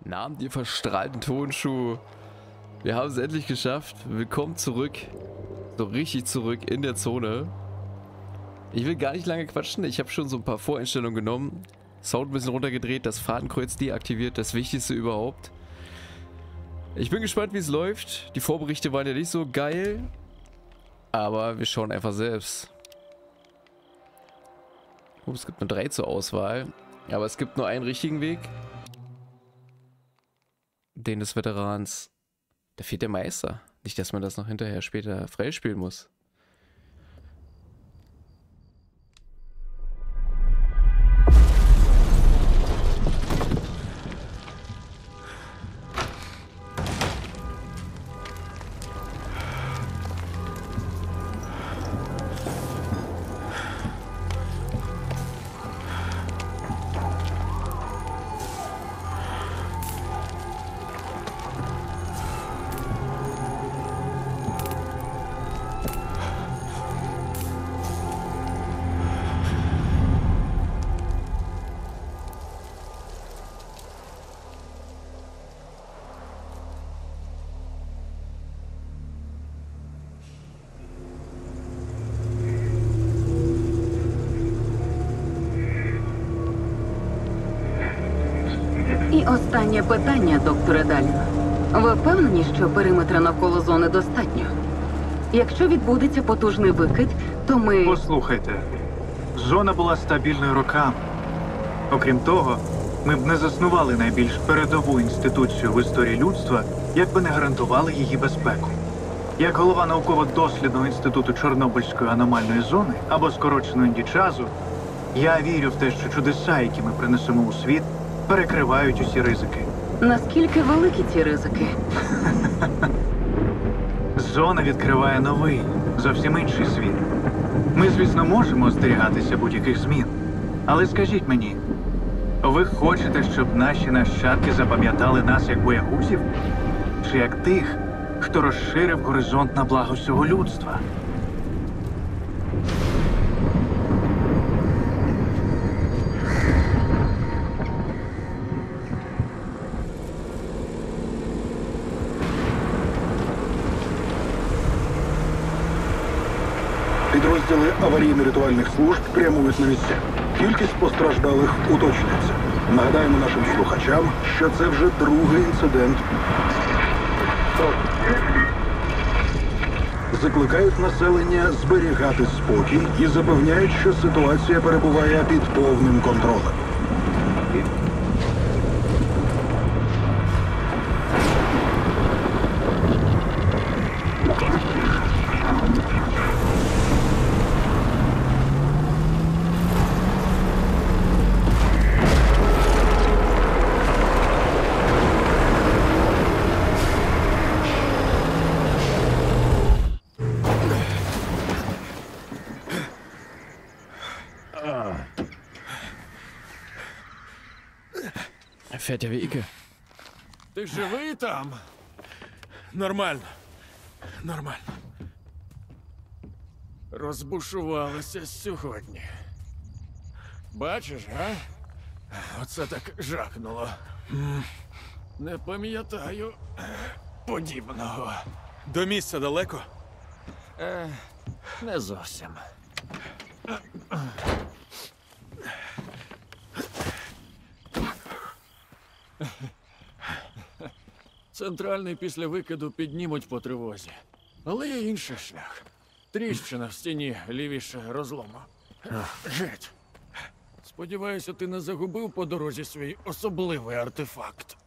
Namen ihr verstrahlten Tonschuh. Wir haben es endlich geschafft. Willkommen zurück. So richtig zurück in der Zone. Ich will gar nicht lange quatschen. Ich habe schon so ein paar Voreinstellungen genommen. Sound ein bisschen runtergedreht, das Fadenkreuz deaktiviert, das Wichtigste überhaupt. Ich bin gespannt, wie es läuft. Die Vorberichte waren ja nicht so geil. Aber wir schauen einfach selbst. Oh, es gibt nur 3 zur Auswahl. Aber es gibt nur einen richtigen Weg. Den des Veterans. Da fehlt der Meister. Nicht, dass man das noch hinterher später freispielen muss. І останнє питання, докторе Далін. Ви впевнені, що периметра навколо зони достатньо? Якщо відбудеться потужний викид, то ми... Послухайте, зона була стабільною роками. Окрім того, ми б не заснували найбільш передову інституцію в історії людства, якби не гарантували її безпеку. Як голова науково-дослідного інституту Чорнобильської аномальної зони, або скорочено індічазу, я вірю в те, що чудеса, які ми принесемо у світ, перекривають усі ризики. Наскільки великі ці ризики? Зона відкриває новий, зовсім інший світ. Ми, звісно, можемо остерігатися будь-яких змін. Але скажіть мені, ви хочете, щоб наші нащадки запам'ятали нас як боягузів? Чи як тих, хто розширив горизонт на благо всього людства? Підрозділи аварійно-рятувальних служб прямують на місця. Кількість постраждалих уточнюється. Нагадаємо нашим слухачам, що це вже другий інцидент. Закликають населення зберігати спокій і запевняють, що ситуація перебуває під повним контролем. Fährt ja wie Icke. Ти живий там? Нормально. Нормально. Розбушувалися сьогодні. Бачиш, га? Оце так жахнуло. Не пам'ятаю подібного. До місця далеко? Не зовсім. Центральний після викиду піднімуть по тривозі. Але є інший шлях. Тріщина в стіні лівіше розлому. Геть. Сподіваюся, ти не загубив по дорозі свій особливий артефакт.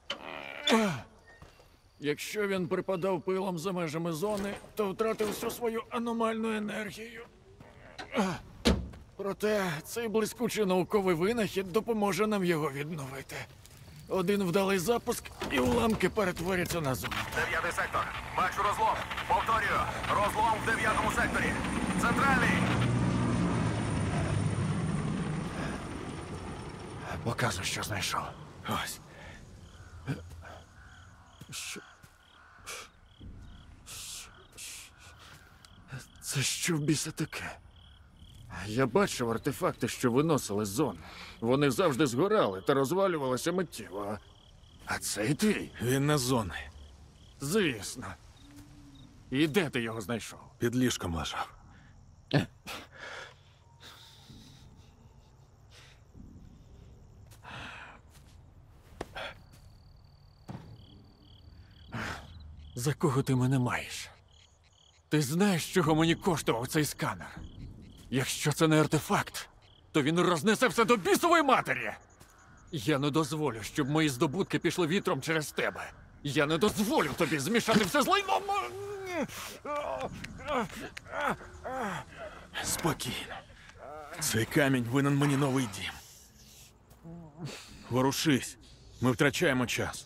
Якщо він припадав пилом за межами зони, то втратив всю свою аномальну енергію. Проте цей блискучий науковий винахід допоможе нам його відновити. Один вдалий запуск, і уламки перетворяться на зону. 9-й сектор. Бачу розлом. Повторюю. Розлом в 9-му секторі. Центральний. Показуй, що знайшов. Ось. Це що в біса таке? Я бачив артефакти, що виносили з зони. Вони завжди згорали та розвалювалися миттєво. А цей твій? Він на зоні. Звісно. І де ти його знайшов? Під ліжком лежав. За кого ти мене маєш? Ти знаєш, чого мені коштував цей сканер? Якщо це не артефакт, то він рознесе все до бісової матері. Я не дозволю, щоб мої здобутки пішли вітром через тебе. Я не дозволю тобі змішати все з лайном. Спокійно. Цей камінь винен мені новий дім. Ворушись. Ми втрачаємо час.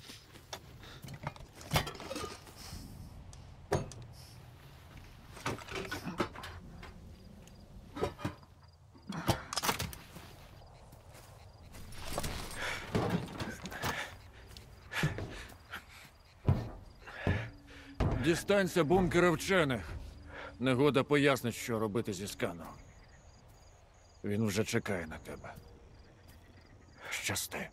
Дістанься бункера вчених. Негода пояснить, що робити зі сканом. Він вже чекає на тебе. Щасти.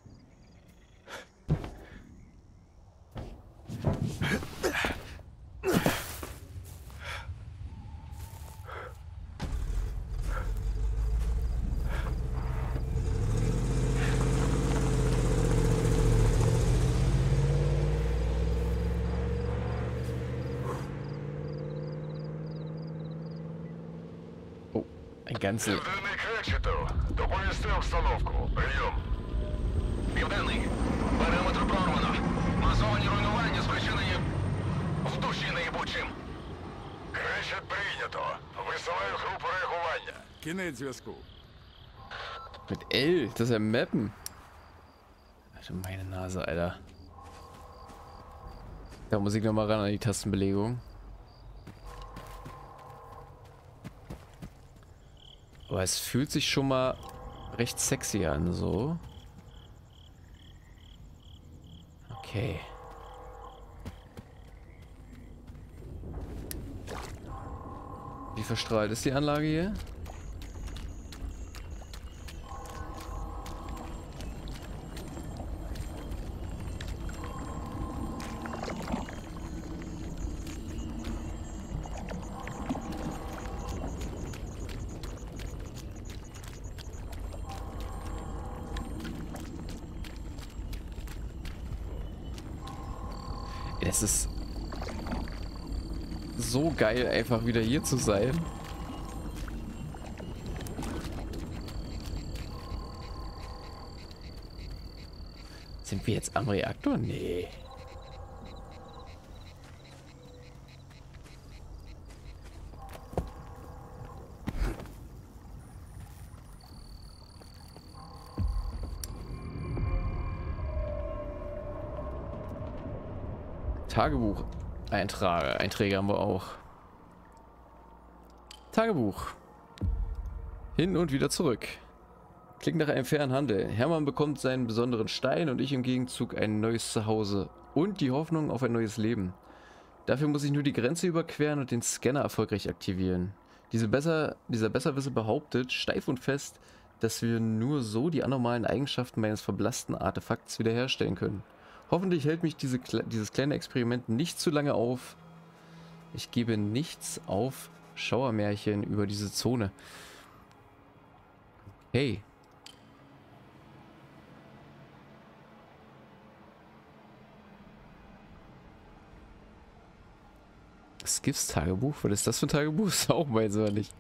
Ein ganzes... Південний Кречетов. Доповісти обстановку. Прийом. Південний. Периметр прорвано. Масовані руйнування спричинені в душі неїбучим. Кречет прийнято. Висилаю групу реагування. Кінець зв'язку. Mit L, das ist ja Mappen. Alter, meine Nase, Alter. Da muss ich nochmal ran an die Tastenbelegung. Aber es fühlt sich schon mal recht sexy an, so. Okay. Wie verstrahlt ist die Anlage hier? Es ist so geil, einfach wieder hier zu sein. Sind wir jetzt am Reaktor? Nee. Einträge haben wir auch. Tagebuch. Hin und wieder zurück. Klingt nach einem fairen Handel. Hermann bekommt seinen besonderen Stein und ich im Gegenzug ein neues Zuhause und die Hoffnung auf ein neues Leben. Dafür muss ich nur die Grenze überqueren und den Scanner erfolgreich aktivieren. Dieser Besserwisser behauptet steif und fest, dass wir nur so die anormalen Eigenschaften meines verblassten Artefakts wiederherstellen können. Hoffentlich hält mich dieses kleine Experiment nicht zu lange auf. Ich gebe nichts auf Schauermärchen über diese Zone. Hey. Skiffs Tagebuch? Was ist das für ein Tagebuch? Das auch meins oder nicht?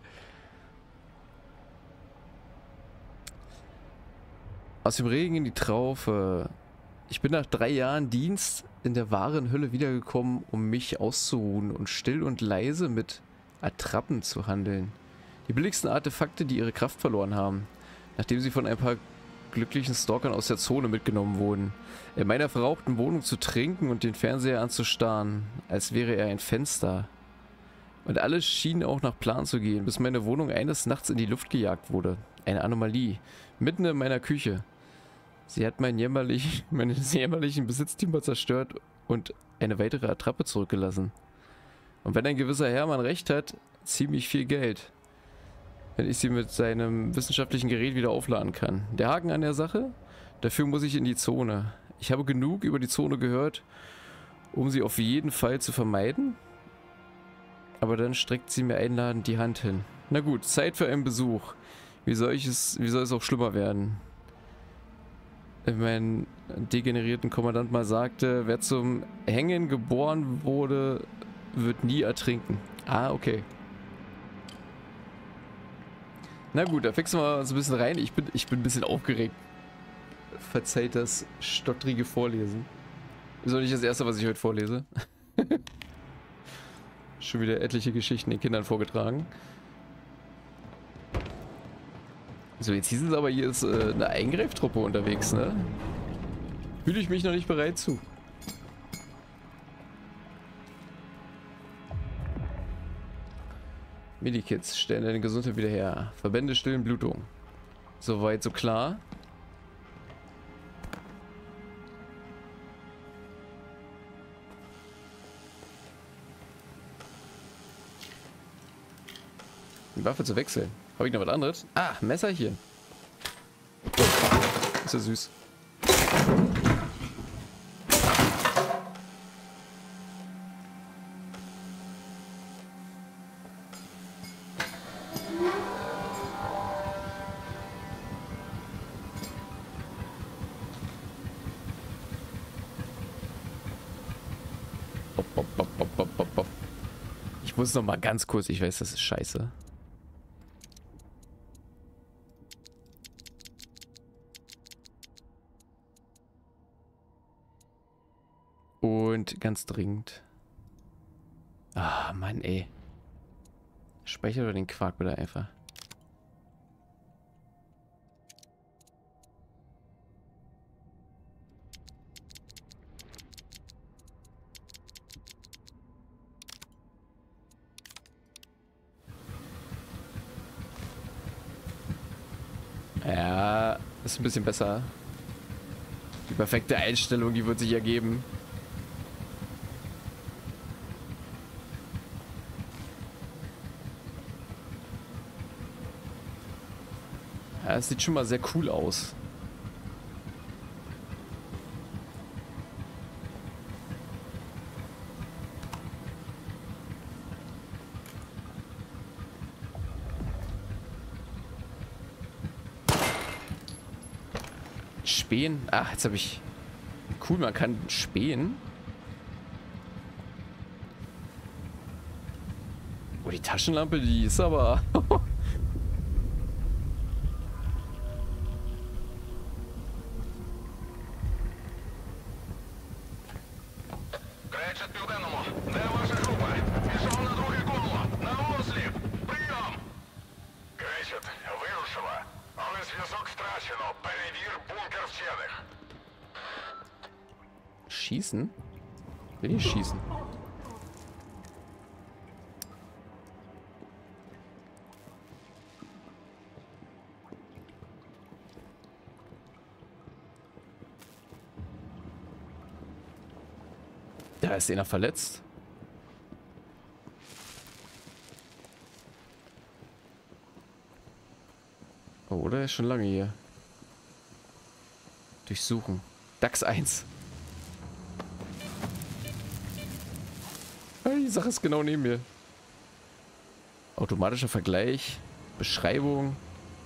Aus dem Regen in die Traufe. Ich bin nach 3 Jahren Dienst in der wahren Hölle wiedergekommen, um mich auszuruhen und still und leise mit Attrappen zu handeln. Die billigsten Artefakte, die ihre Kraft verloren haben, nachdem sie von ein paar glücklichen Stalkern aus der Zone mitgenommen wurden. In meiner verrauchten Wohnung zu trinken und den Fernseher anzustarren, als wäre er ein Fenster. Und alles schien auch nach Plan zu gehen, bis meine Wohnung eines Nachts in die Luft gejagt wurde. Eine Anomalie. Mitten in meiner Küche. Sie hat meinen jämmerlichen Besitztümer zerstört und eine weitere Attrappe zurückgelassen. Und wenn ein gewisser Hermann recht hat, ziemlich viel Geld. Wenn ich sie mit seinem wissenschaftlichen Gerät wieder aufladen kann. Der Haken an der Sache? Dafür muss ich in die Zone. Ich habe genug über die Zone gehört, um sie auf jeden Fall zu vermeiden. Aber dann streckt sie mir einladend die Hand hin. Na gut, Zeit für einen Besuch. Wie soll es auch schlimmer werden? Mein degenerierten Kommandant mal sagte, wer zum Hängen geboren wurde, wird nie ertrinken. Ah, okay. Na gut, da fixen wir uns ein bisschen rein. Ich bin ein bisschen aufgeregt. Verzeiht das stottrige Vorlesen. Ist auch nicht das erste, was ich heute vorlese. Schon wieder etliche Geschichten den Kindern vorgetragen. So, jetzt hieß es aber, hier ist eine Eingreiftruppe unterwegs, ne? Fühle ich mich noch nicht bereit zu. Medikits stellen deine Gesundheit wieder her. Verbände stillen Blutung. Soweit so klar. Die Waffe zu wechseln. Habe ich noch was anderes? Ah, Messerchen. Ist ja süß. Ich muss noch mal ganz kurz, ich weiß, das ist scheiße. Und ganz dringend. Ah, Mann, ey. Speicher oder den Quark bitte einfach. Ja, ist ein bisschen besser. Die perfekte Einstellung, die wird sich ergeben. Ja, es sieht schon mal sehr cool aus. Spähen? Ach, jetzt habe ich... Cool, man kann spähen. Oh, die Taschenlampe, die ist aber... Кречет Південному. Де ваша група? Пішов на друге коло. На осліп. Прийом! Кречет вирушила. Але зв'язок втрачено. Перевір бункер вчених. Schießen? Will ich schießen? Da ist einer verletzt. Oh, der ist schon lange hier. Durchsuchen. DAX 1. Die Sache ist genau neben mir. Automatischer Vergleich. Beschreibung.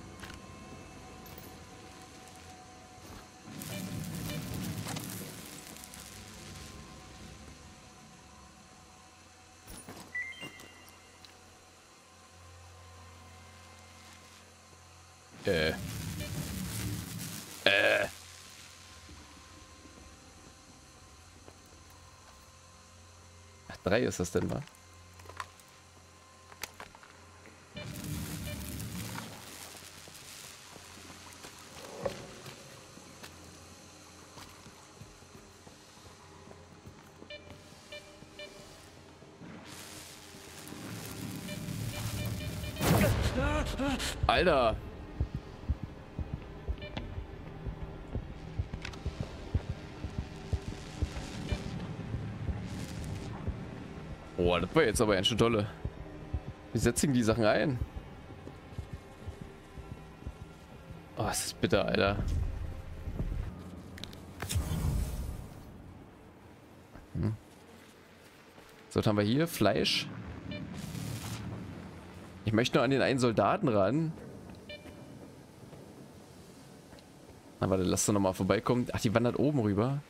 Ach, 3 ist das denn mal? Alter! Oh, das war jetzt aber ganz schön tolle. Wie setzen die Sachen ein? Oh, es ist bitter, Alter. So, was haben wir hier? Fleisch. Ich möchte nur an den einen Soldaten ran. Na, warte, lass doch nochmal vorbeikommen. Ach, die wandert oben rüber.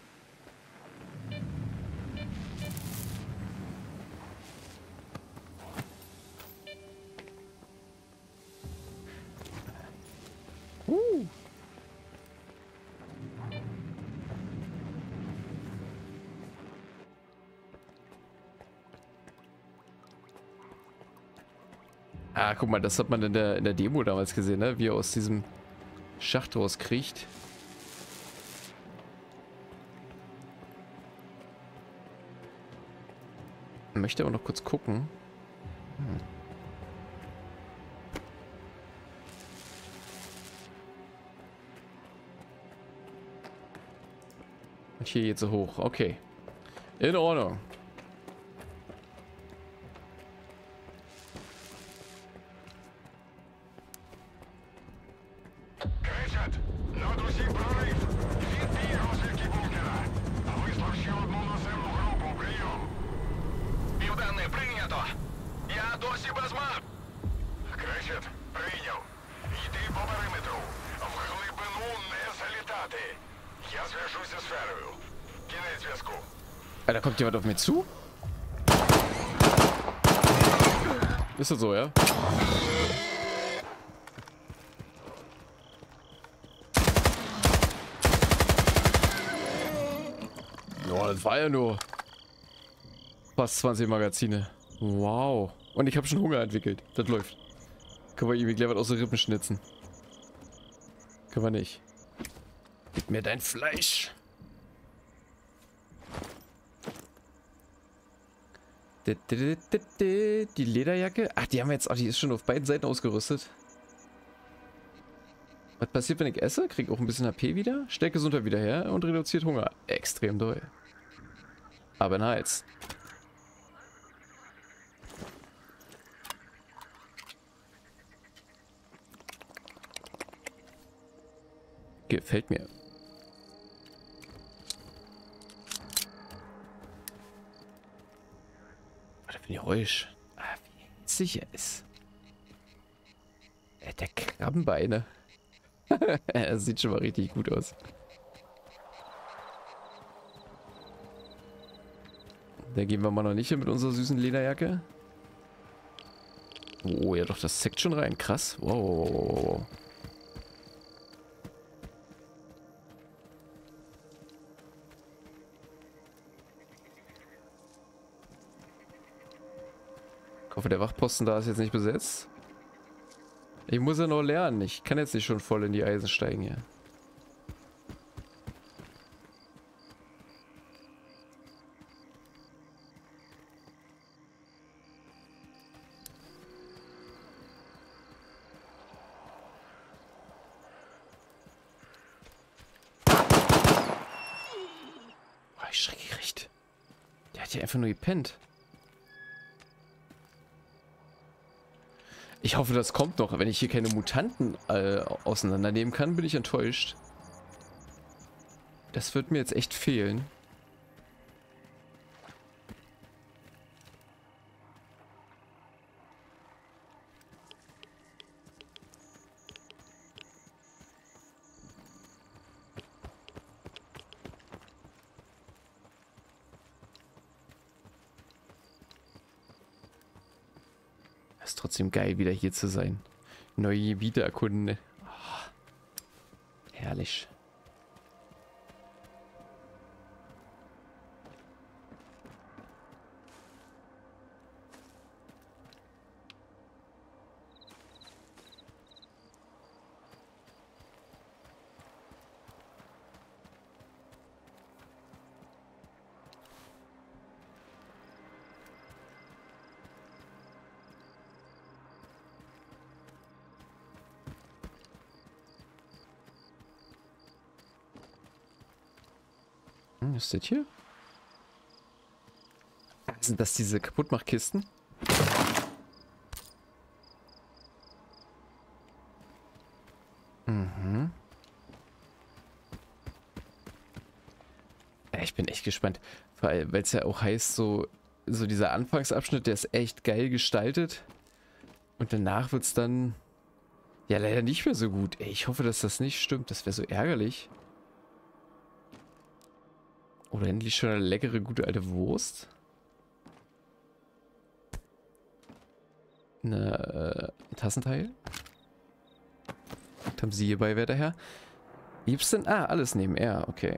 Ah, guck mal, das hat man in der Demo damals gesehen, ne? Wie er aus diesem Schacht rauskriecht. Ich möchte aber noch kurz gucken. Und hier geht's so hoch. Okay. In Ordnung. Кричать! Над усім прорив! Відбій розвідки бункера! Вислав ще одну наземну групу, прийом! Південне, прийнято! Я досі без мап! Кричать, прийняв! Йди по периметру! В глибину не залітати! Я зв'яжуся з сферою! Кінець зв'язку! Ah, da kommt jemand auf mich zu? Ist das so, ja? Ja, das war ja nur fast 20 Magazine. Wow. Und ich habe schon Hunger entwickelt. Das läuft. Können wir irgendwie gleich was aus den Rippen schnitzen? Können wir nicht. Gib mir dein Fleisch. Die Lederjacke. Ach, die haben wir jetzt. Ach, die ist schon auf beiden Seiten ausgerüstet. Was passiert, wenn ich esse? Krieg auch ein bisschen HP wieder. Stellt Gesundheit wieder her und reduziert Hunger. Extrem doll. Aber nice. Gefällt mir. Wie Geräusch. Ah, wie hitzig er ist. Er hat der Krabbenbeine. Er sieht schon mal richtig gut aus. Da gehen wir mal noch nicht hin mit unserer süßen Lederjacke. Oh, ja doch, das zeckt schon rein. Krass. Wow, wow, wow, wow. Ich hoffe, der Wachposten da ist jetzt nicht besetzt. Ich muss ja noch lernen. Ich kann jetzt nicht schon voll in die Eisen steigen hier. Oh, ich schreck gekriegt. Der hat hier einfach nur gepennt. Ich hoffe, das kommt noch. Wenn ich hier keine Mutanten auseinandernehmen kann, bin ich enttäuscht. Das wird mir jetzt echt fehlen. Ist trotzdem geil, wieder hier zu sein. Neue Gebiete erkunden. Oh, herrlich. Was ist das hier? Sind das diese Kaputtmachkisten? Mhm. Ja, ich bin echt gespannt. Weil es ja auch heißt, so so dieser Anfangsabschnitt, der ist echt geil gestaltet. Und danach wird es dann ja leider nicht mehr so gut. Ey, ich hoffe, dass das nicht stimmt. Das wäre so ärgerlich. Oder endlich schon eine leckere, gute alte Wurst. Ein Tassenteil. Was haben Sie hierbei, werter Herr? Gibt's denn? Ah, alles neben R, okay.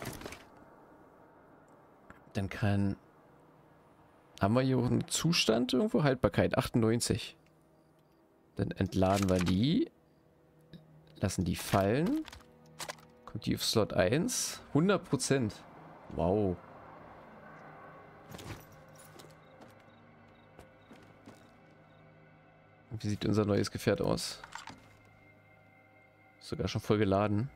Dann haben wir hier auch einen Zustand irgendwo? Haltbarkeit 98. Dann entladen wir die. Lassen die fallen. Kommt die auf Slot 1. 100%. Wow. Wie sieht unser neues Gefährt aus? Sogar schon voll geladen.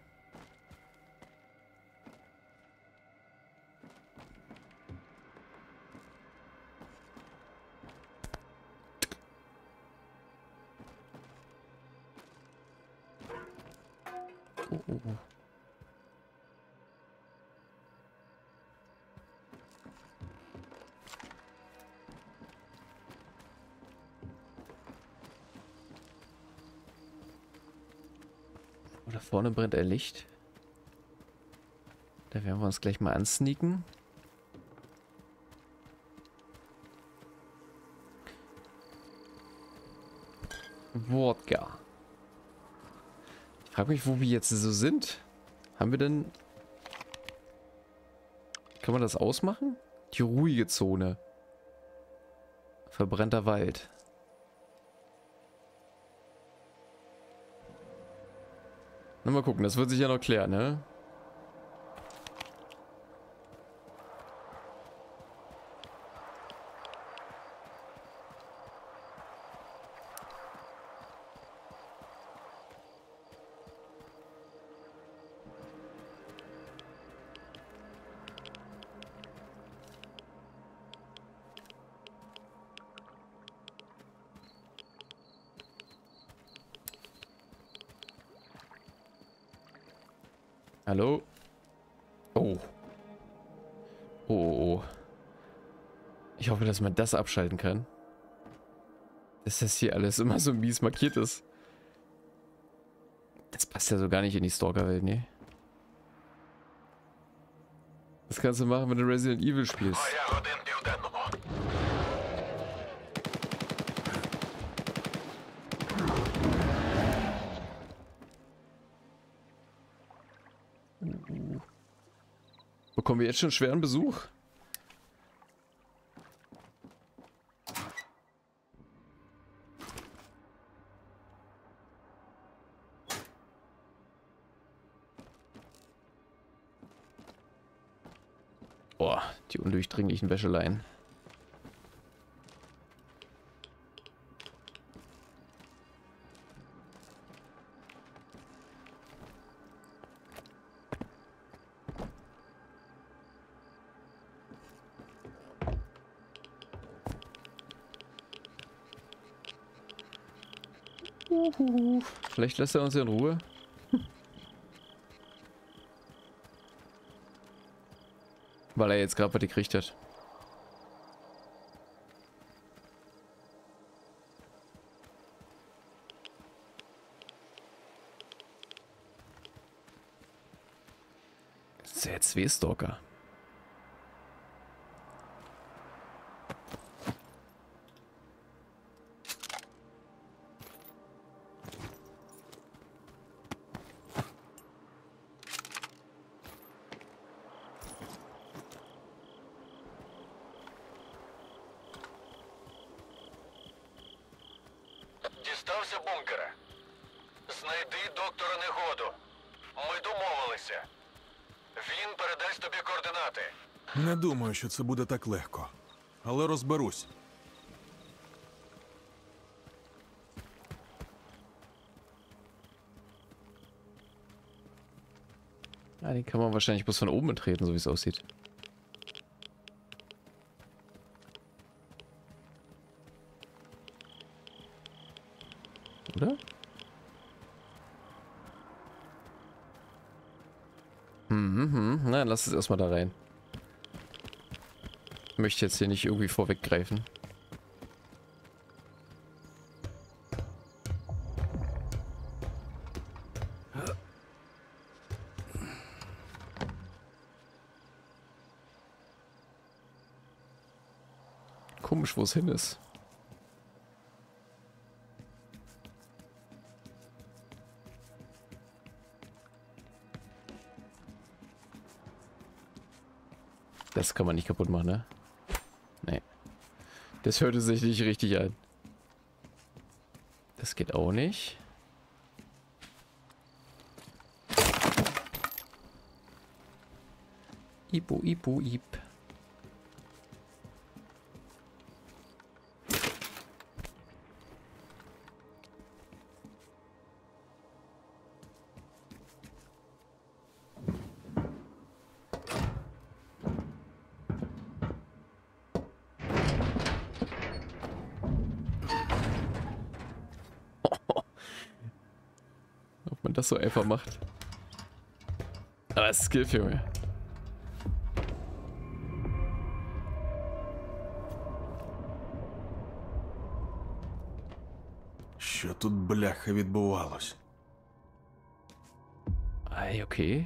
Oh, oh, oh. Oh, da vorne brennt ein Licht. Da werden wir uns gleich mal ansneaken. Wodka. Ich frage mich, wo wir jetzt so sind. Haben wir denn... Kann man das ausmachen? Die ruhige Zone. Verbrannter Wald. Na, mal gucken, das wird sich ja noch klären, ne? Hallo? Oh. Oh, oh, oh. Ich hoffe, dass man das abschalten kann. Dass das hier alles immer so mies markiert ist. Das passt ja so gar nicht in die Stalker-Welt, ne? Das kannst du machen, wenn du Resident Evil spielst. Bekommen wir jetzt schon schweren Besuch? Boah, die undurchdringlichen Wäscheleien. Vielleicht lässt er uns ja in Ruhe. Weil er jetzt gerade was gekriegt hat. Das ist ja jetzt W-Stalker. Дістався бункера. Знайди доктора Негоду. Ми домовилися. Він передасть тобі координати. Не думаю, що це буде так легко. Але розберусь. Ja, den kann man wahrscheinlich bloß von oben betreten, so wie es aussieht. Oder? Na, lass es erstmal da rein. Möchte jetzt hier nicht irgendwie vorweggreifen. Komisch, wo es hin ist. Das kann man nicht kaputt machen, ne? Nee. Das hörte sich nicht richtig an. Das geht auch nicht. Ibu, Ibu, Ib. Ob man das so einfach macht. Aber es ist Skill, Junge. Що тут, бляха, відбувалось? Ey, okay.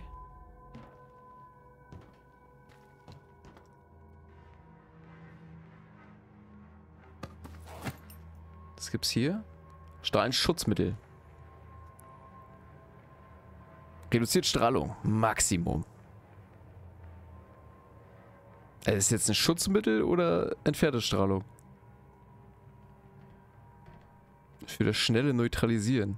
Was gibt's hier? Strahlenschutzmittel. Reduziert Strahlung. Maximum. Ist es jetzt ein Schutzmittel oder entfernte Strahlung? Für das schnelle Neutralisieren.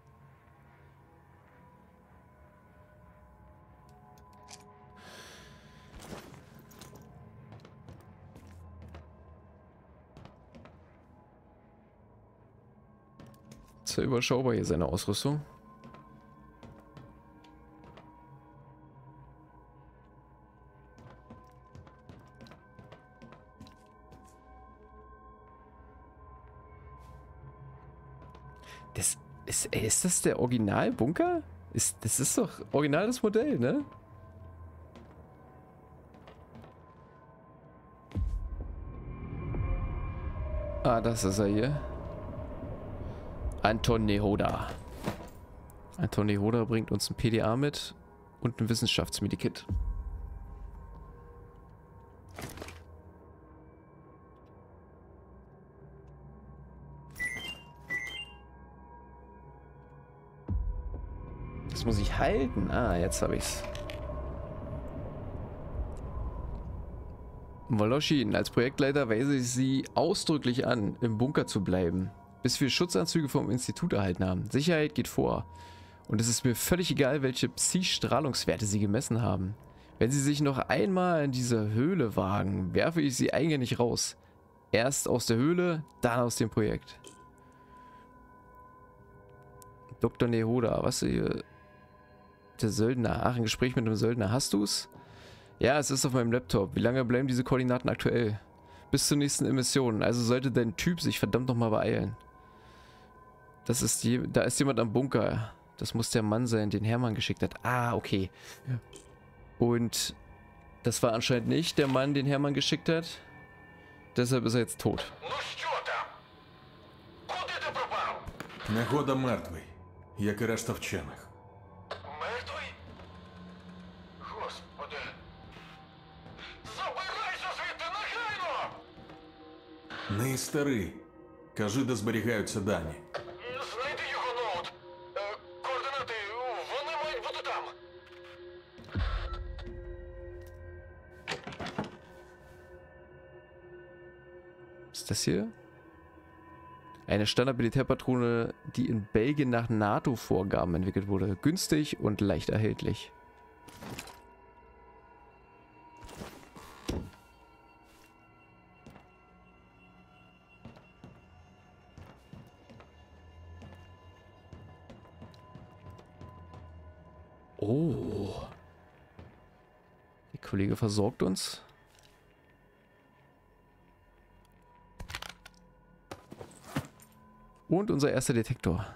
Ist ja überschaubar hier seine Ausrüstung. Ist das der Originalbunker? Das ist doch original das Modell, ne? Ah, das ist er hier. Anton Nehoda. Anton Nehoda bringt uns ein PDA mit und ein Wissenschaftsmedikit. Das muss ich halten. Ah, jetzt habe ich's. Voloshin, als Projektleiter weise ich Sie ausdrücklich an, im Bunker zu bleiben, bis wir Schutzanzüge vom Institut erhalten haben. Sicherheit geht vor. Und es ist mir völlig egal, welche Psi-Strahlungswerte Sie gemessen haben. Wenn Sie sich noch einmal in diese Höhle wagen, werfe ich Sie eingängig raus. Erst aus der Höhle, dann aus dem Projekt. Dr. Nehoda, was hier? Der Söldner. Ach, ein Gespräch mit einem Söldner. Hast du's? Ja, es ist auf meinem Laptop. Wie lange bleiben diese Koordinaten aktuell? Bis zur nächsten Emission. Also sollte dein Typ sich verdammt nochmal beeilen. Da ist jemand am Bunker. Das muss der Mann sein, den Hermann geschickt hat. Ah, okay. Ja. Und das war anscheinend nicht der Mann, den Hermann geschickt hat. Deshalb ist er jetzt tot. Негода мертвий, як і решта вчених. Мертвий? Господи. Забирайся звідти негайно! Не старий. Кажи, де зберігаються дані. Знайди його ноут. Координати, вони мають бути там. Was ist das hier? Eine Standard-Militärpatrone, die in Belgien nach NATO-Vorgaben entwickelt wurde. Günstig und leicht erhältlich. Oh. Der Kollege versorgt uns. Und unser erster Detektor.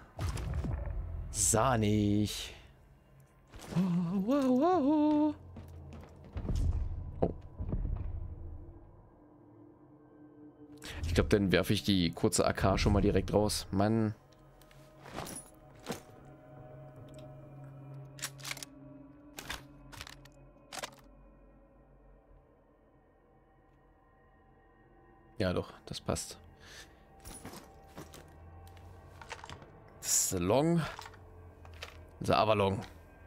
Sahnig. Wow, wow, wow. Oh. glaube, dann werfe ich die kurze AK schon mal direkt raus. Mann. Ja doch, das passt. Das ist Long. Das ist Avalon.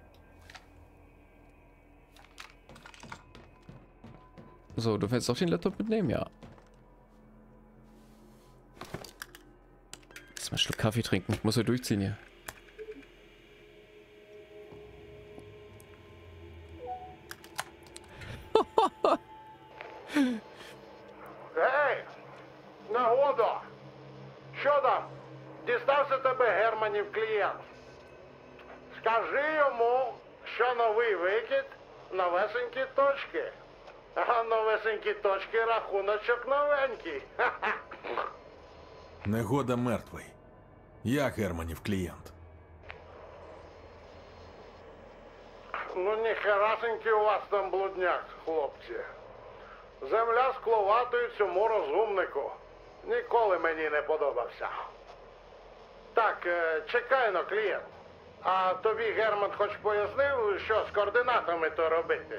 So, du willst auch den Laptop mitnehmen? Ja. Lass mal einen Schluck Kaffee trinken. Ich muss ja durchziehen hier. Гей! Нагода! Що там? Дістався тебе Германів клієнт. Скажи йому, що новий викид – новесенькі точки. А новесенькі точки – рахуночок новенький. Ха-ха. Негода мертвий. Я Германів клієнт. Ну ніхерасенький у вас там блудняк, хлопці. Земля скловатою цьому розумнику. Ніколи мені не подобався. Так, чекай-но, клієнт. А тобі Герман хоч пояснив, що з координатами то робити?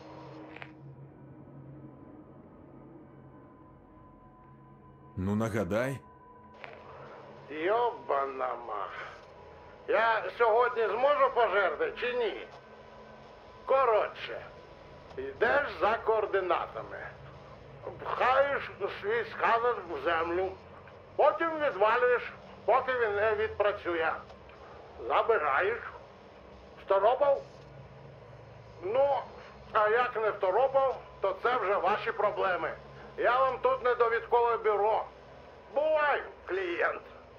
Ну нагадай. Йобана мах. Я сьогодні зможу пожерти чи ні? Коротше, йдеш за координатами. Пхаєш свій сканер в землю. Потім відвалюєш, поки він не відпрацює. Забираєш. Второпав? Ну, а як не второпав, то це вже ваші проблеми. Я вам тут не довідкове бюро. Бувай, клієнт.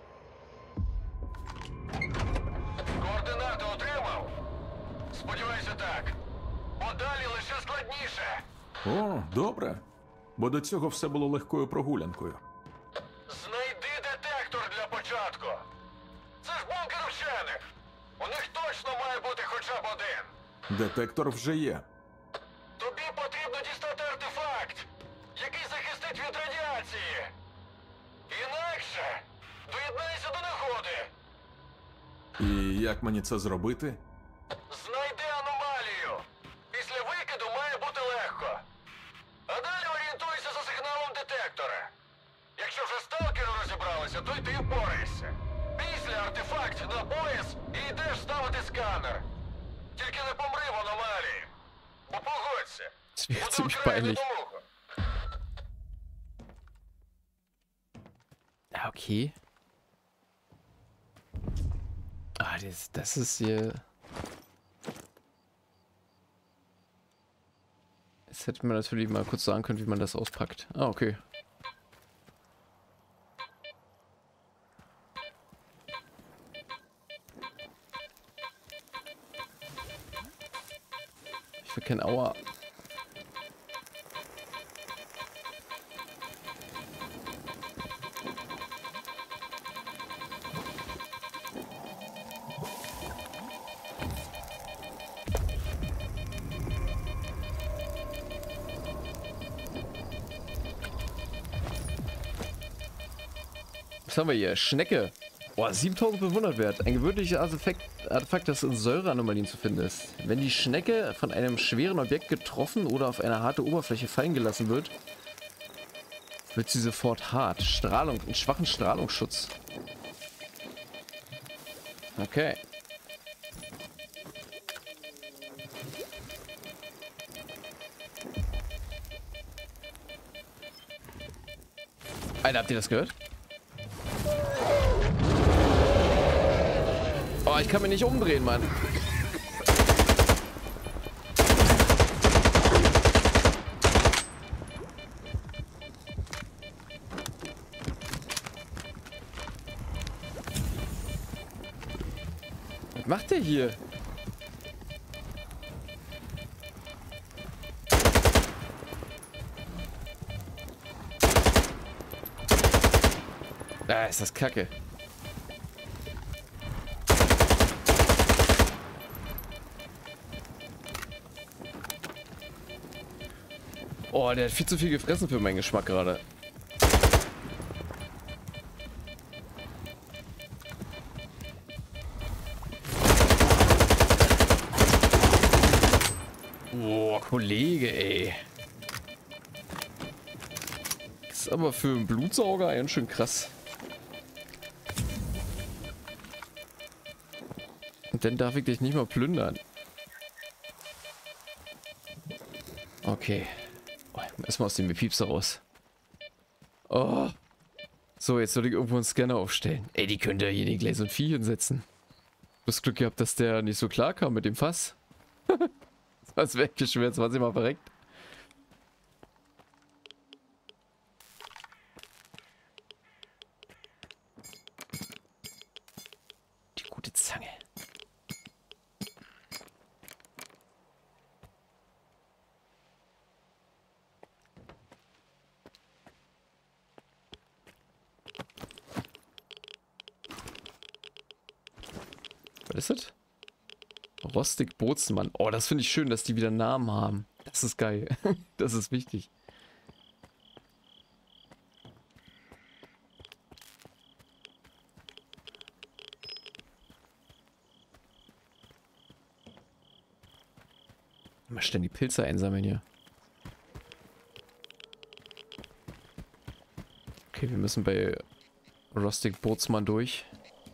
Координати отримав? Сподіваюся, так. Подалі лише складніше. О, добре. Бо до цього все було легкою прогулянкою. Знайди детектор для початку. Це ж бункер вчених. У них точно має бути хоча б один. Детектор вже є. Тобі потрібно дістати артефакт, який захистить від радіації. Інакше доєднайся до негоди. І як мені це зробити? Знайди аномалію. Після викиду має бути легко. А далі орієнтуйся за сигналом детектора. Якщо вже сталкери розібралися, то й ти впораєшся. Після артефакт на пояс і йдеш ставити сканер. Тільки не помри в аномалії. Бо погодься. Das wäre Буде ziemlich вкрай peinlich. недовго. Ja, okay. Ah, das ist hier... Jetzt hätte man natürlich mal kurz sagen können, wie man das auspackt. Ah, okay. Ich will kein Aua. Was haben wir hier? Schnecke. Boah, 7000 bewundert wert. Ein gewöhnliches Artefakt, das in Säureanomalien zu finden ist. Wenn die Schnecke von einem schweren Objekt getroffen oder auf eine harte Oberfläche fallen gelassen wird, wird sie sofort hart. Strahlung, einen schwachen Strahlungsschutz. Okay. Alter, habt ihr das gehört? Oh, ich kann mich nicht umdrehen, Mann. Was macht der hier? Ah, ist das Kacke. Oh, der hat viel zu viel gefressen für meinen Geschmack gerade. Kollege, ey. Das ist aber für einen Blutsauger ganz schön krass. Und dann darf ich dich nicht mal plündern. Okay. Oh, erstmal aus dem Piepser raus. Oh. So, jetzt soll ich irgendwo einen Scanner aufstellen. Ey, die könnte ja hier nicht gleich so ein Vieh hinsetzen. Du hast Glück gehabt, dass der nicht so klar kam mit dem Fass. Das wäre weggeschwert, 20 Mal verreckt. Die gute Zange. Was ist das? Rostig Bootsmann. Oh, das finde ich schön, dass die wieder Namen haben. Das ist geil. Das ist wichtig. Mal schnell die Pilze einsammeln hier. Okay, wir müssen bei Rostig Bootsmann durch.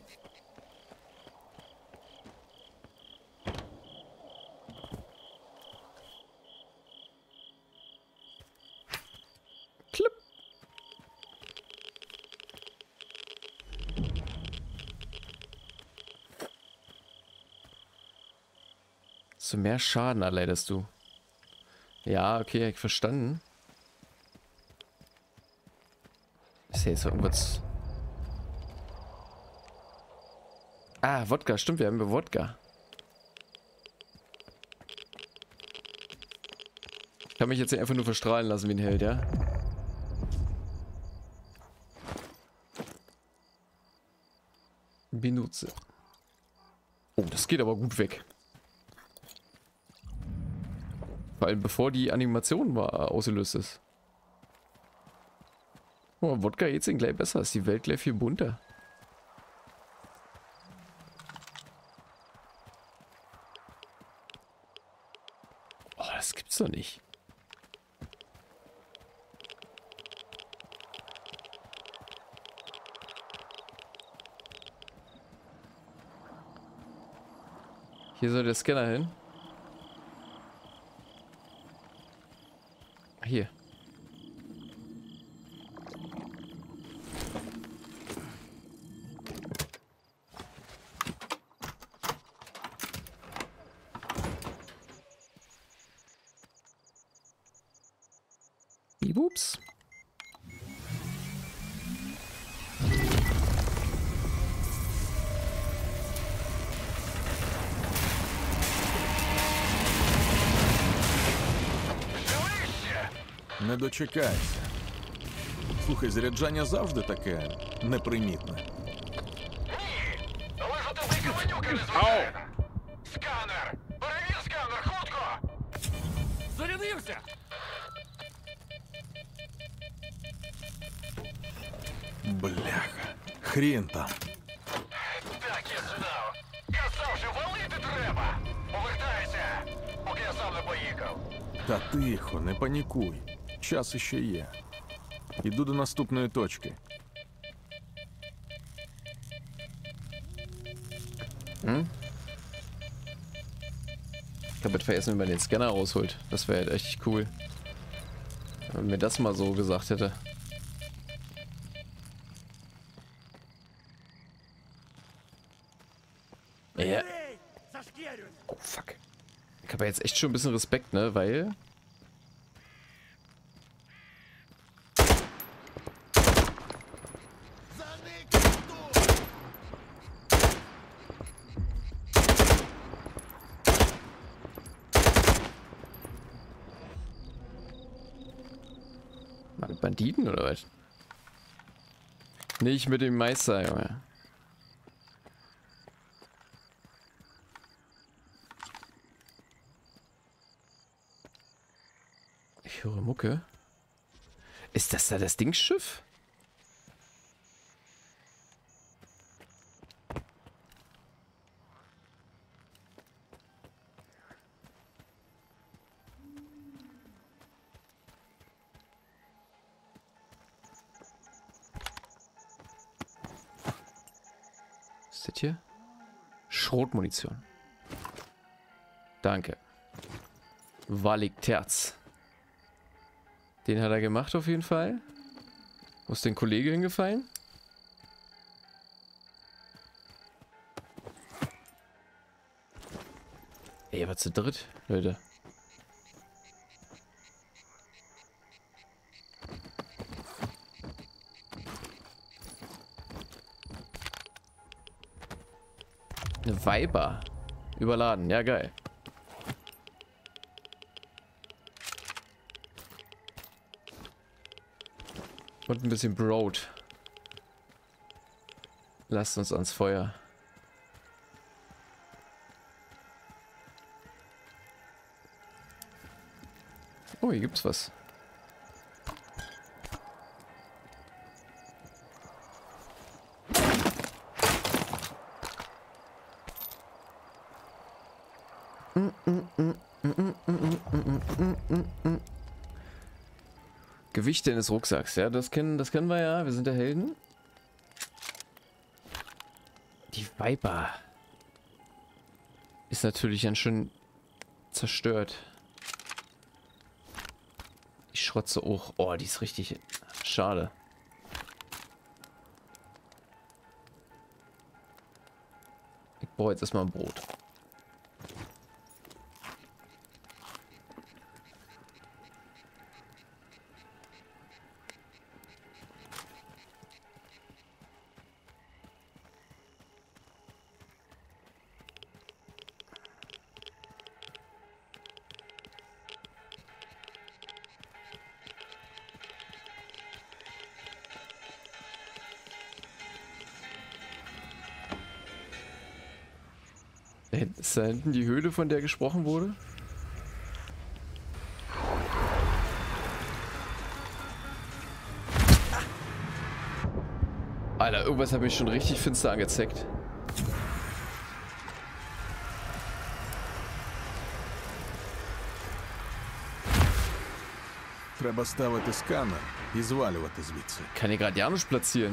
So mehr Schaden erleidest du. Ja, okay, hab ich verstanden. Ist ja jetzt irgendwas. Ah, Wodka, stimmt, wir haben ja Wodka. Ich kann mich jetzt einfach nur verstrahlen lassen wie ein Held, ja? Benutze. Oh, das geht aber gut weg. Vor allem bevor die Animation ausgelöst ist. Oh, Wodka geht's ihnen gleich besser. Ist die Welt gleich viel bunter. Oh, das gibt's doch nicht. Hier soll der Scanner hin. Hier. Bibups. Не дочекайся. Слухай, заряджання завжди таке непримітне. Ви ж оте викаванюки незвичайно. Сканер! Перевір сканер, хутко! Зарядився! Бляха. Хрін там. Так я знав. Казав, що валити треба. Повертайся, поки я сам не поїхав. Та тихо, не панікуй. Час іще є. Іду до наступної точки. Ich habe vergessen, wenn man den Scanner rausholt. Das wäre halt echt cool. Wenn man mir das mal so gesagt hätte. Ja. Oh, fuck. Ich habe jetzt echt schon ein bisschen Respekt, ne? Weil... Banditen oder was? Nicht mit dem Meister, Junge. Ich höre Mucke. Ist das da das Dingsschiff? Was ist das hier? Schrotmunition. Danke. Wallig Terz. Den hat er gemacht auf jeden Fall. Wo ist den Kollege hingefallen? Ey, aber zu dritt, Leute. Eine Viper. Überladen, ja geil. Und ein bisschen Brot. Lasst uns ans Feuer. Oh, hier gibt's was. Gewicht deines Rucksacks, ja, das kennen wir ja, wir sind der Helden. Die Viper ist natürlich ganz schön zerstört. Die Schrotze auch, oh, die ist richtig schade. Ich brauche jetzt erstmal ein Brot. Ist da hinten die Höhle, von der gesprochen wurde? Alter, irgendwas hat mich schon richtig finster angezeigt. Треба ставити сканер і звалювати звідси. Kann hier gerade Janusz platzieren.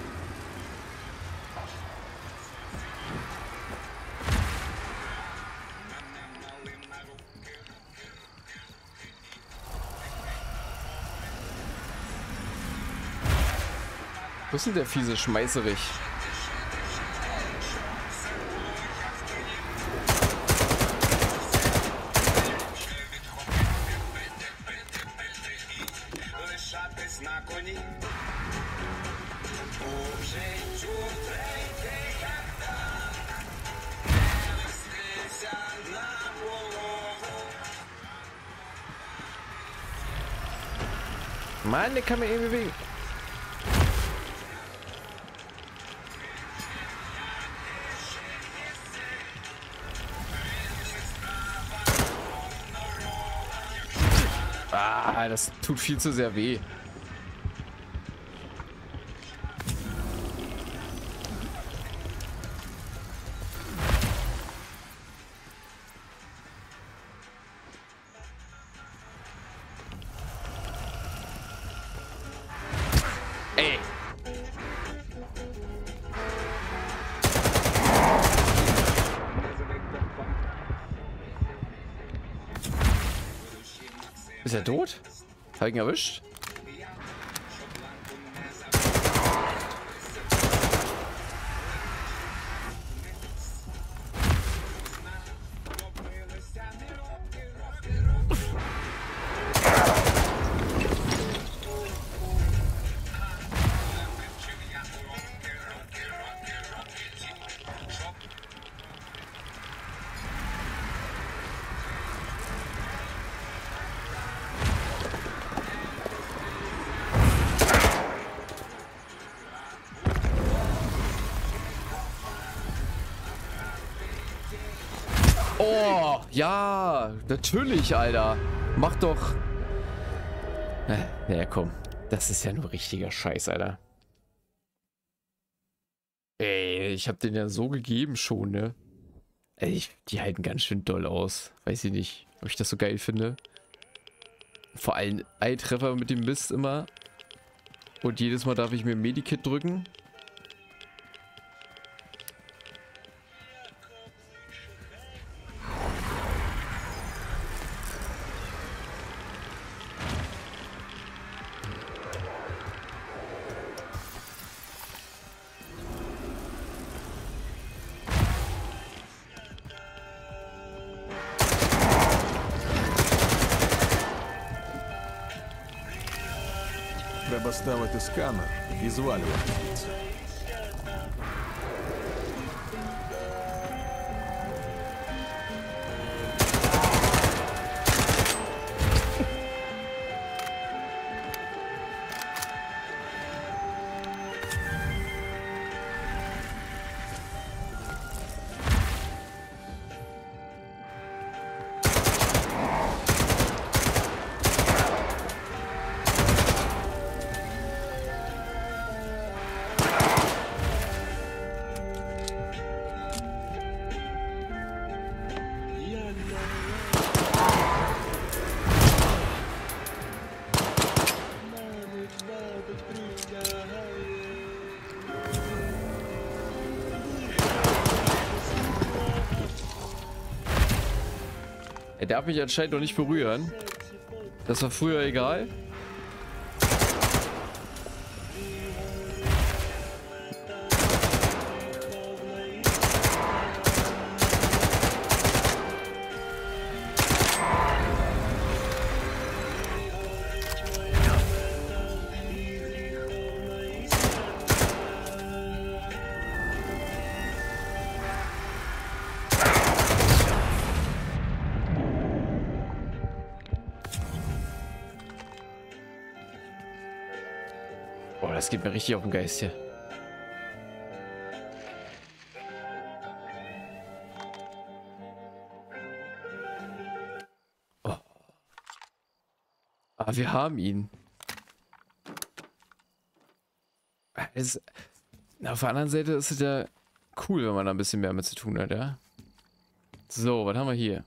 Wo ist denn der fiese Schmeißerich? Mann, der kann mir irgendwie bewegen. Ah, das tut viel zu sehr weh. Ey. Ist er tot? Hab ich ihn erwischt? Oh, ja, natürlich, Alter. Mach doch. Ja, komm. Das ist ja nur richtiger Scheiß, Alter. Ey, ich hab den ja so gegeben schon, ne? Ey, die halten ganz schön doll aus. Weiß ich nicht, ob ich das so geil finde. Vor allem Eye-Treffer mit dem Mist immer. Und jedes Mal darf ich mir ein Medikit drücken. поставити сканер і звалювати звідси. Er darf mich anscheinend noch nicht berühren. Das war früher egal. Boah, das geht mir richtig auf den Geist hier. Oh. Ah, wir haben ihn. Auf der anderen Seite ist es ja cool, wenn man da ein bisschen mehr mit zu tun hat, ja? So, was haben wir hier?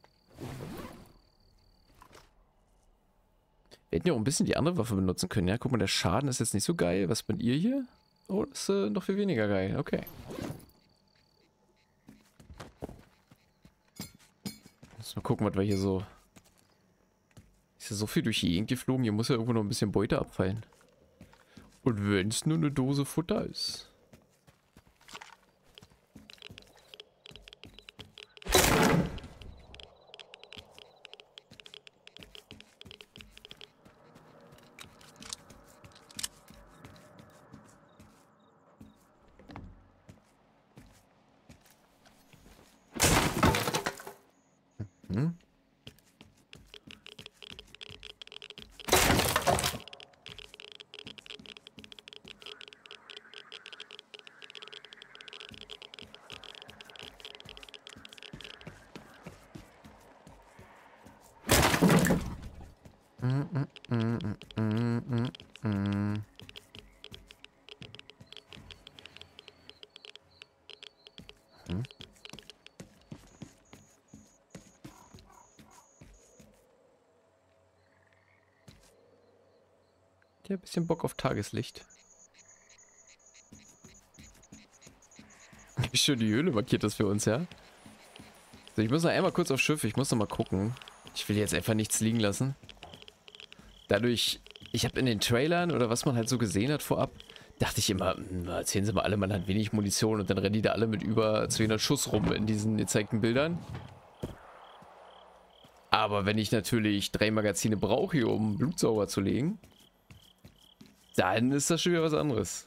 Wir hätten ja auch ein bisschen die andere Waffe benutzen können, ja? Guck mal, der Schaden ist jetzt nicht so geil. Was mit ihr hier? Oh, das ist noch viel weniger geil. Okay. Muss mal gucken, was wir hier so... Ist ja so viel durch die Gegend geflogen. Hier muss ja irgendwo noch ein bisschen Beute abfallen. Und wenn es nur eine Dose Futter ist. Hm? Ja, ein bisschen Bock auf Tageslicht. Wie schön die Höhle markiert das für uns, ja? So, ich muss noch einmal kurz aufs Schiff. Ich muss noch mal gucken. Ich will jetzt einfach nichts liegen lassen. Dadurch, ich habe in den Trailern oder was man halt so gesehen hat vorab, dachte ich immer, erzählen sie mal alle, man hat wenig Munition und dann rennen die da alle mit über 200 Schuss rum in diesen gezeigten Bildern. Aber wenn ich natürlich 3 Magazine brauche, hier, um Blut sauber zu legen, dann ist das schon wieder was anderes.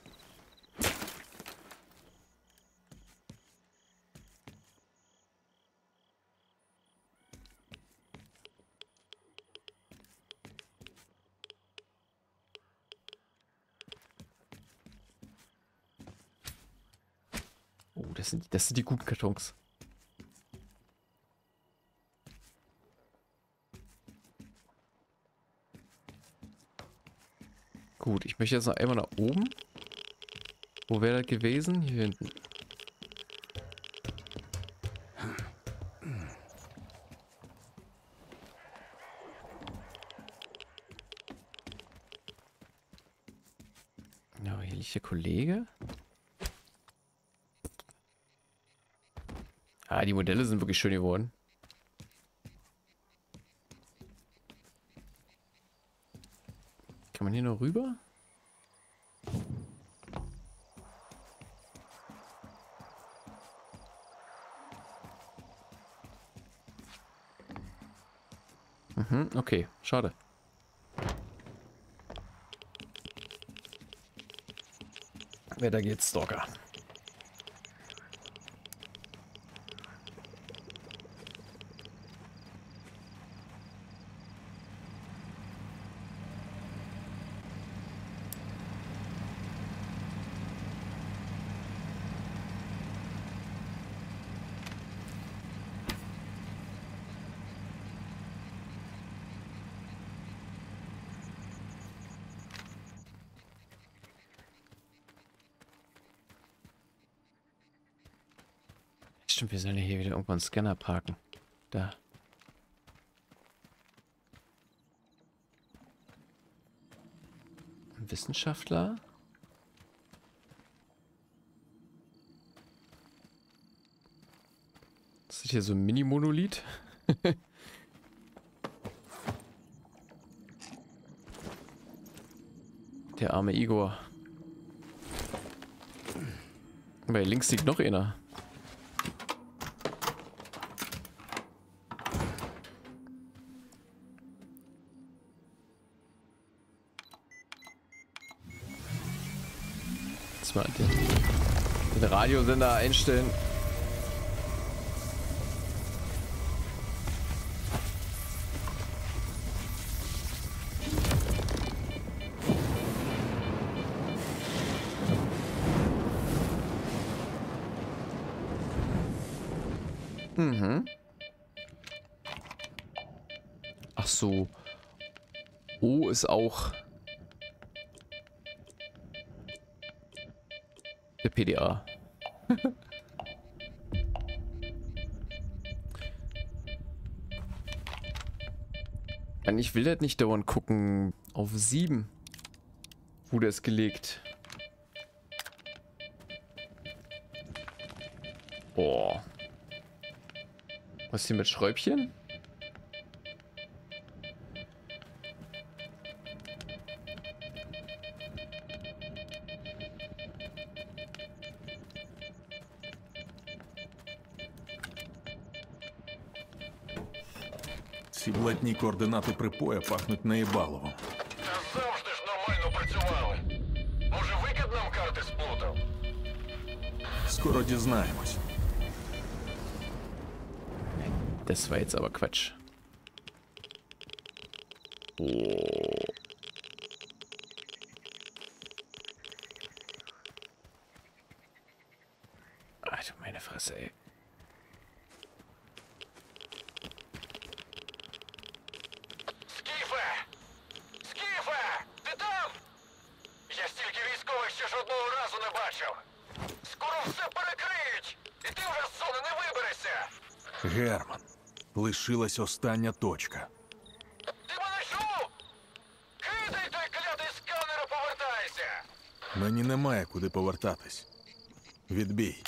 Oh, das sind die guten Kartons. Gut, ich möchte jetzt noch einmal nach oben. Wo wäre das gewesen? Hier hinten. Ja, hier liegt der Kollege. Ah, die Modelle sind wirklich schön geworden. Kann man hier noch rüber? Mhm, okay, schade. Weiter geht's, Stalker. Stimmt, wir sollen ja hier wieder irgendwo einen Scanner parken. Da. Ein Wissenschaftler? Das ist hier so ein Mini-Monolith. Der arme Igor. Bei links liegt noch einer. Mal den Radiosender einstellen. Ach so. O ist auch der PDA. Ich will das nicht dauernd gucken. Auf 7 wurde es gelegt. Boah. Was ist hier mit Schräubchen? Ці блатні координати припоя пахнуть наїбалово. Та завжди ж нормально працювали. Може, викид нам карти сплутав? Скоро дізнаємось. Das war jetzt aber Quatsch. Oh. Ach du meine Fresse, ey. Скіфе! Скіфе! Ти там? Я стільки військових ще жодного разу не бачив. Скоро все перекриють, і ти вже з зони не виберешся. Герман. Лишилась остання точка. Ти мене чув? Кидай той клятий сканер і повертайся. Мені немає куди повертатись. Відбій.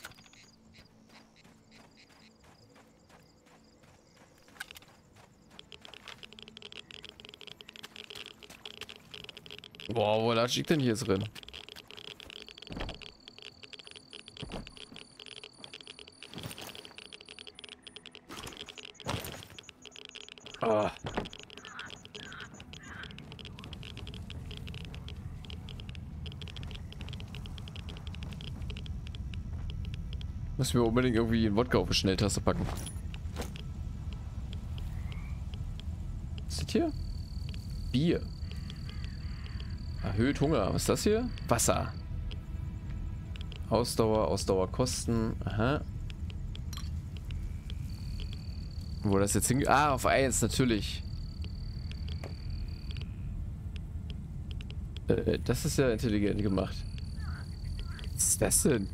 Boah, wo latscht ich denn hier drin? Ah. Müssen wir unbedingt irgendwie einen Wodka auf die Schnelltaste packen. Was ist das hier? Bier. Erhöht Hunger. Was ist das hier? Wasser. Ausdauerkosten. Aha. Wo das jetzt hingeht? Ah, auf 1, natürlich. Das ist ja intelligent gemacht. Was ist das denn?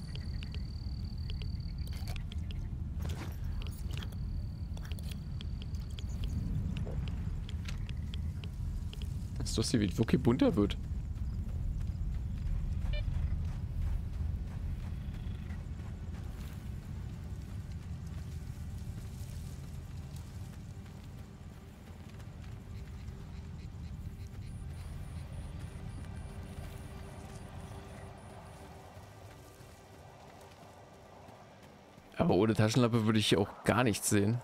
Ist das hier, wie Wookie bunter wird? Aber ohne Taschenlampe würde ich hier auch gar nichts sehen.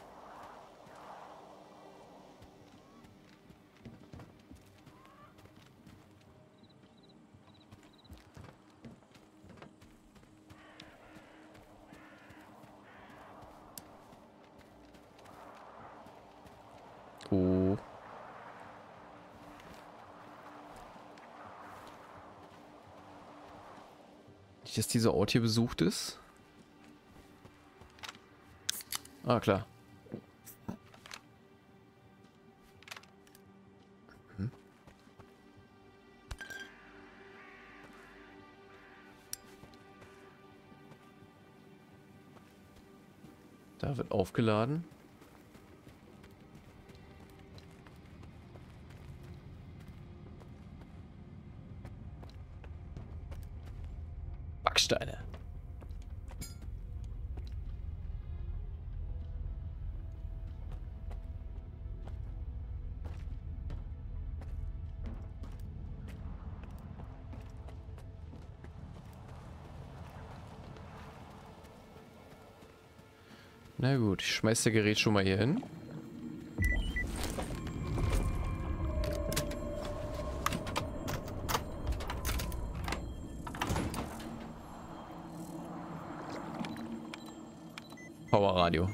nicht, dass dieser Ort hier besucht ist? Ah, klar. Da wird aufgeladen. Backsteine. Na gut, ich schmeiß das Gerät schon mal hier hin. Powerradio.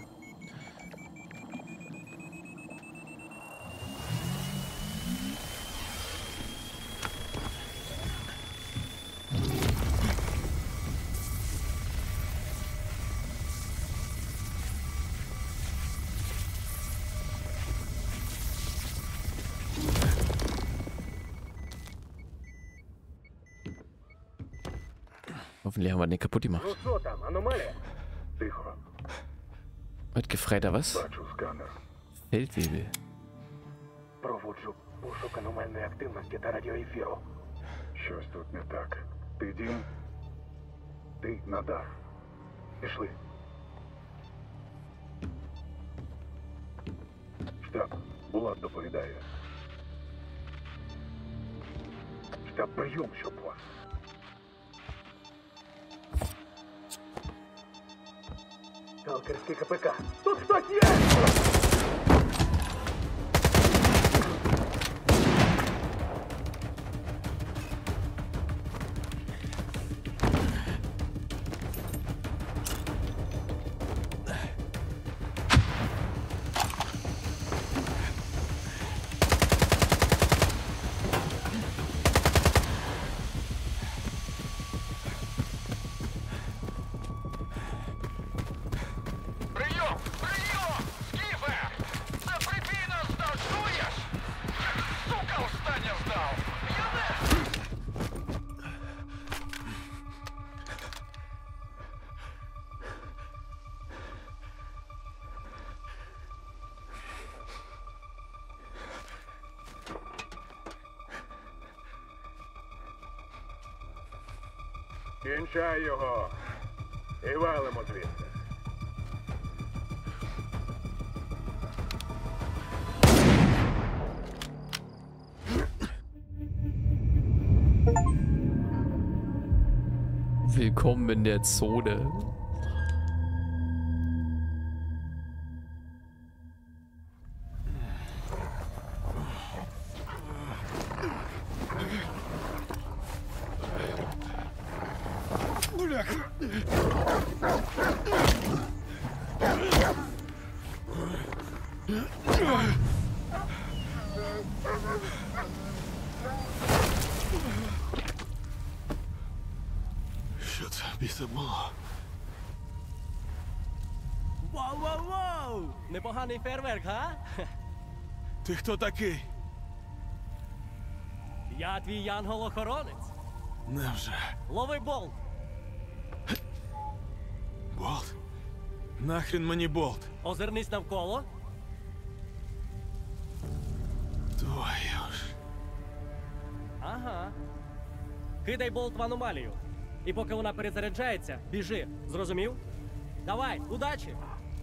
Hoffentlich haben wir den kaputt gemacht. Ну що там, аномалія? Тихо. Mit Gefreiter was? Бачу сканер. Feldwebel. Проводжу пошук аномальної активності та радіоефіру. Щось тут не так. Ти Дім? Ти Надар. Пішли. Штаб, Булат доповідає. Штаб, прийом, щоб вас. Сталкерський КПК. Тут хтось є! Прийом! Прийом! Скіфе! Це прибій нас здав, чуєш? Сука, останнє здав! Яне! Кінчай його! І валимо звідси. Willkommen in der Zone. Що це біса було? Воу-воу-воу! Непоганий фейерверк, га? Ти хто такий? Я твій янгол-охоронець. Невже? Лови болт. Болт? Нахрін мені болт? Озирнись навколо. Твою ж. Ага. Кидай болт в аномалію. І поки вона перезаряджається, біжи. Зрозумів? Давай, удачі!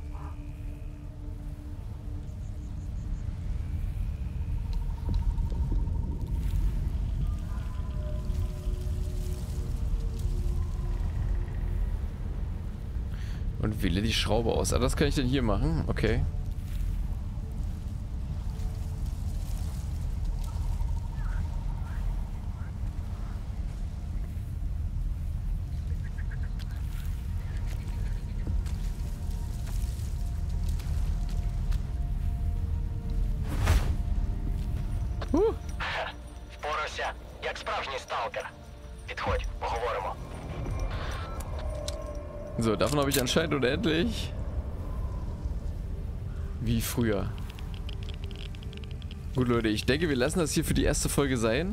Und wähle die Schraube aus. Ah, das kann ich denn hier machen? Okay. Впорався, як справжній сталкер. Підходь, поговоримо. So, davon habe ich anscheinend unendlich. Wie früher. Gut, Leute, ich denke, wir lassen das hier für die erste Folge sein.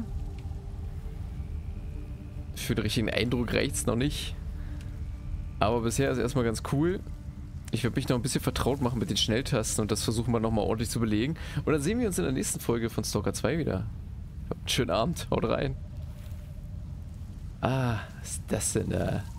Für den richtigen Eindruck reicht es noch nicht. Aber bisher ist erstmal ganz cool. Ich werde mich noch ein bisschen vertraut machen mit den Schnelltasten und das versuchen wir nochmal ordentlich zu belegen. Und dann sehen wir uns in der nächsten Folge von Stalker 2 wieder. Habt einen schönen Abend, haut rein. Ah, was ist das denn da?